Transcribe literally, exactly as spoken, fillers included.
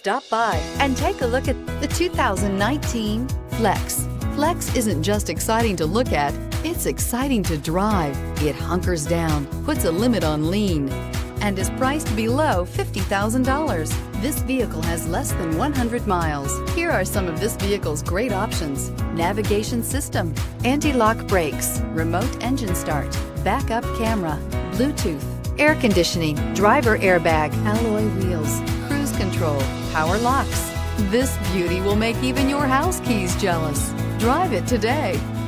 Stop by and take a look at the two thousand nineteen Flex. Flex isn't just exciting to look at, it's exciting to drive. It hunkers down, puts a limit on lean, and is priced below fifty thousand dollars. This vehicle has less than one hundred miles. Here are some of this vehicle's great options: navigation system, anti-lock brakes, remote engine start, backup camera, Bluetooth, air conditioning, driver airbag, alloy wheels, cruise control, power locks. This beauty will make even your house keys jealous. Drive it today.